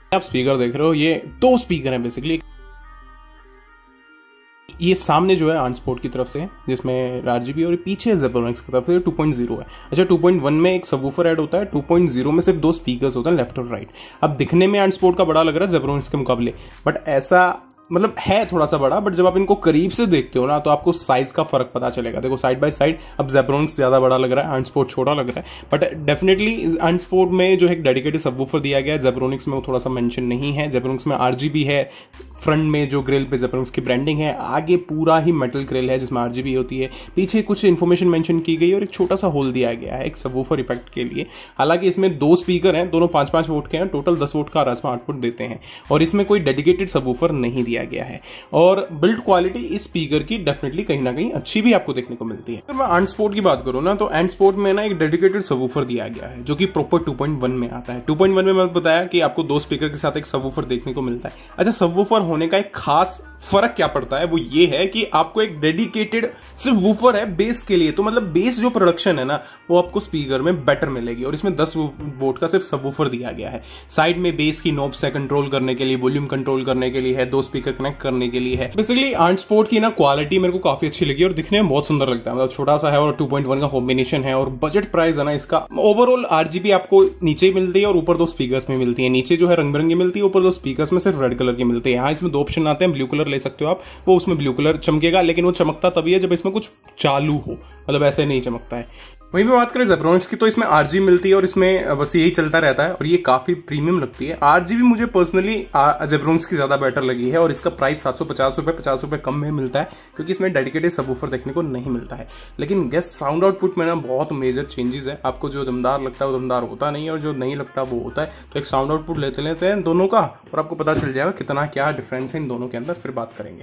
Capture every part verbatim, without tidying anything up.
आप स्पीकर देख रहे हो, ये दो स्पीकर हैं बेसिकली। ये सामने जो है आर्नस्पोर्ट की तरफ से है जिसमें आरजीबी, और पीछे ज़ेब्रोनिक्स की तरफ से टू पॉइंट ज़ीरो है। अच्छा, टू पॉइंट वन में एक सबवूफर ऐड होता है, टू पॉइंट ज़ीरो में सिर्फ दो स्पीकर्स होते हैं, लेफ्ट और राइट। अब दिखने में आर्नस्पोर्ट का बड़ा लग रहा है ज़ेब्रोनिक्स के मुकाबले, बट ऐसा मतलब है थोड़ा सा बड़ा, बट जब आप इनको करीब से देखते हो ना तो आपको साइज का फर्क पता चलेगा। देखो साइड बाय साइड अब ज़ेब्रोनिक्स ज्यादा बड़ा लग रहा है, आर्नस्पोर्ट छोटा लग रहा है, बट डेफिनेटली आर्नस्पोर्ट में जो है डेडिकेटेड सबवूफर दिया गया है, ज़ेब्रोनिक्स में वो थोड़ा सा मेंशन नहीं है। ज़ेब्रोनिक्स में आरजीबी है, फ्रंट में जो ग्रिल पे ज़ेब्रोनिक्स की ब्रांडिंग है, आगे पूरा ही मेटल ग्रिल है जिसमें आरजीबी होती है, पीछे कुछ इन्फॉर्मेशन मेंशन की गई और एक छोटा सा होल दिया गया है एक सबवूफर इफेक्ट के लिए। हालांकि इसमें दो स्पीकर हैं, दोनों पांच पांच वोट के हैं, टोटल दस वोट का आसपास आउटपुट देते हैं, और इसमें कोई डेडिकेटेड सबवूफर नहीं दिया गया है। और बिल्ड क्वालिटी इस स्पीकर की डेफिनेटली कहीं ना कहीं अच्छी भी आपको देखने को मिलती है। अगर मैं आर्नस्पोर्ट की बात करूं ना तो आर्नस्पोर्ट में ना एक डेडिकेटेड सबवूफर दिया गया है जो कि प्रॉपर टू पॉइंट वन में आता है। टू पॉइंट वन में मैंने बताया कि आपको दो स्पीकर के साथ एक सबवूफर देखने को मिलता है। अच्छा, सबवूफर होने का एक खास फर्क क्या पड़ता है वो ये है कि आपको एक डेडिकेटेड सिर्फ वूफर है बेस के लिए, तो मतलब बेस जो प्रोडक्शन है ना वो आपको स्पीकर में बेटर मिलेगी, और इसमें दस वोट का सिर्फ सबवूफर दिया गया है। साइड में बेस की नॉब्स है कंट्रोल करने के लिए, वॉल्यूम कंट्रोल करने के लिए है, दो स्पीकर कनेक्ट करने के लिए है। बेसिकली आर्नस्पोर्ट की ना क्वालिटी मेरे को काफी अच्छी लगी और दिखने में बहुत सुंदर लगता है, मतलब छोटा सा है और टू पॉइंट वन का कॉम्बिनेशन है, और बजट प्राइस है ना इसका। ओवरऑल आरजीबी आपको नीचे मिलती है और ऊपर दो स्पीकर्स में मिलती है। नीचे जो है रंग बिरंगी मिलती है, ऊपर दो स्पीकर्स में सिर्फ रेड कलर की मिलती है। यहाँ इसमें दो ऑप्शन आते हैं, ब्लू कलर ले सकते हो आप, वो उसमें ब्लू कलर चमकेगा, लेकिन वो चमकता तभी है जब इसमें कुछ चालू हो, मतलब ऐसे नहीं चमकता है। वहीं पे बात करें ज़ेब्रोनिक्स की तो इसमें आरजीबी मिलती है और इसमें बस यही चलता रहता है, और ये काफी प्रीमियम लगती है। आरजीबी मुझे पर्सनली ज़ेब्रोनिक्स की ज्यादा बेटर लगी है, और इसका प्राइस सात सौ पचास रुपए पचास रुपए कम में मिलता है क्योंकि इसमें डेडिकेटेड सबवूफर देखने को नहीं मिलता है। लेकिन गेस साउंड आउटपुट में ना बहुत मेजर चेंजेस है। आपको जो दमदार लगता है वो दमदार होता नहीं है, और जो नहीं लगता वो होता है। तो एक साउंड आउटपुट लेते लेते हैं दोनों का, और आपको पता चल जाएगा कितना क्या डिफरेंस है इन दोनों के अंदर, फिर बात करेंगे।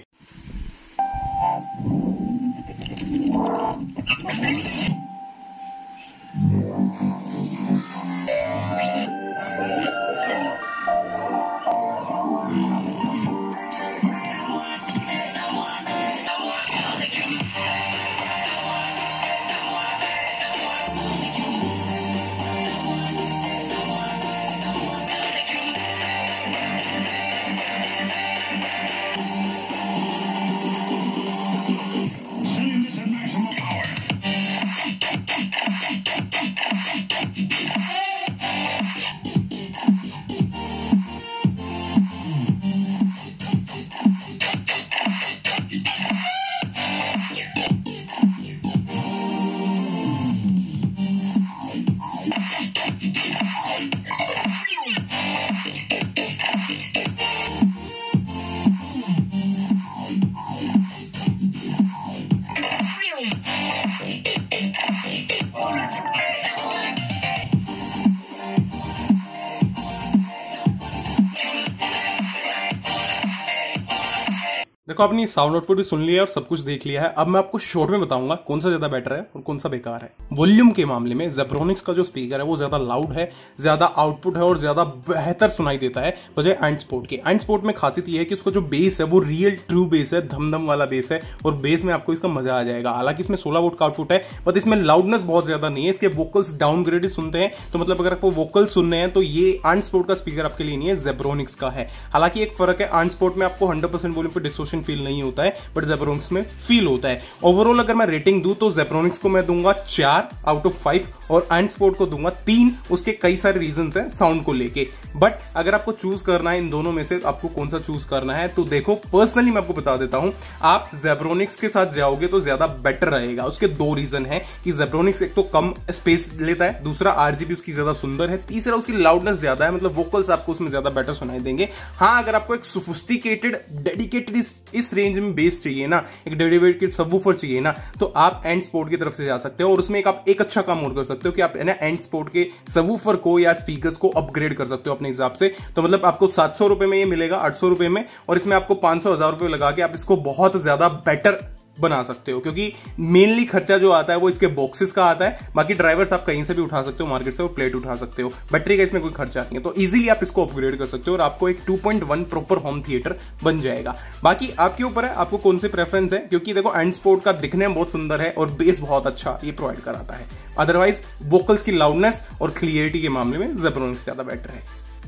देखो आपने साउंड आउटपुट भी सुन लिया और सब कुछ देख लिया है। अब मैं आपको शॉर्ट में बताऊंगा कौन सा ज्यादा बेटर है और कौन सा बेकार है। वॉल्यूम के मामले में ज़ेब्रोनिक्स का जो स्पीकर है वो ज्यादा लाउड है, ज्यादा आउटपुट है और ज्यादा बेहतर सुनाई देता है बजाय आर्नस्पोर्ट के। आर्नस्पोर्ट में खासियत ये है कि उसका जो बेस है वो रियल ट्रू बेस है, धमधम वाला बेस है, और बेस में आपको इसका मजा आ जाएगा। हालांकि इसमें सोलह वोट का आउटपुट है, बट इसमें लाउडनेस बहुत ज्यादा नहीं है। इसके वोकल्स डाउनग्रेडेड सुनते हैं, तो मतलब अगर आपको वोकल सुनने हैं तो ये आर्नस्पोर्ट का स्पीकर आपके लिए नहीं है, ज़ेब्रोनिक्स का है। हालांकि एक फर्क है, आर्नस्पोर्ट में आपको हंड्रेड परसेंट वॉल्यूम पे डिस्टॉर्शन फील नहीं होता है, बट ज़ेब्रोनिक्स में फील होता है। ओवरऑल अगर मैं रेटिंग दूं तो ज़ेब्रोनिक्स को मैं दूंगा चार आउट ऑफ फाइव और आर्नस्पोर्ट को दूंगा तीन। उसके कई सारे रीजंस हैं साउंड को लेके, बट अगर आपको चूज करना है इन दोनों में से आपको कौन सा चूज करना है तो देखो पर्सनली मैं आपको बता देता हूं, आप ज़ेब्रोनिक्स के साथ जाओगे तो ज्यादा बेटर रहेगा। उसके दो रीजन है कि ज़ेब्रोनिक्स एक तो कम स्पेस लेता है, दूसरा आरजीबी उसकी ज्यादा सुंदर है, तीसरा उसकी लाउडनेस ज्यादा है, मतलब वोकल्स आपको उसमें ज्यादा बेटर सुनाई देंगे। हाँ, अगर आपको एक सोफिस्टिकेटेड डेडिकेटेड इस, इस रेंज में बेस चाहिए ना, एक डेडिकेटेड सबवूफर चाहिए ना, तो आप आर्नस्पोर्ट की तरफ से जा सकते हो। और उसमें एक आप एक अच्छा काम और कर सकते हो कि आप है ना आर्नस्पोर्ट के सबवूफर को या स्पीकर्स को अपग्रेड कर सकते हो अपने हिसाब से। तो मतलब आपको सात सौ रुपए में ये मिलेगा, आठ सौ रुपए में, और इसमें आपको पांच सौ हजार रुपए लगा के आप इसको बहुत ज्यादा बेटर बना सकते हो, क्योंकि मेनली खर्चा जो आता है वो इसके बॉक्सेस का आता है। बाकी ड्राइवर्स आप कहीं से भी उठा सकते हो मार्केट से, और प्लेट उठा सकते हो, बैटरी का इसमें कोई खर्चा नहीं है। तो इजीली आप इसको अपग्रेड कर सकते हो और आपको एक two point one proper home theatre बन जाएगा। बाकी आपके ऊपर है आपको कौन से प्रेफरेंस है, क्योंकि देखो आर्नस्पोर्ट का दिखने में बहुत सुंदर है और बेस बहुत अच्छा ये प्रोवाइड कराता है। अदरवाइज वोकल्स की लाउडनेस और क्लियरिटी के मामले में ज़ेब्रोनिक्स ज्यादा बेटर है।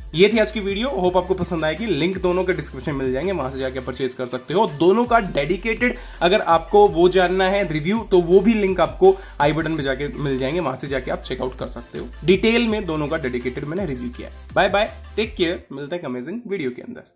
ये थी आज की वीडियो, होप आपको पसंद आएगी। लिंक दोनों के डिस्क्रिप्शन में मिल जाएंगे, वहां से जाके परचेज कर सकते हो। दोनों का डेडिकेटेड अगर आपको वो जानना है रिव्यू, तो वो भी लिंक आपको आई बटन में जाके मिल जाएंगे, वहां से जाके आप चेकआउट कर सकते हो। डिटेल में दोनों का डेडिकेटेड मैंने रिव्यू किया है। बाय बाय, टेक केयर, मिलते हैं अमेजिंग वीडियो के अंदर।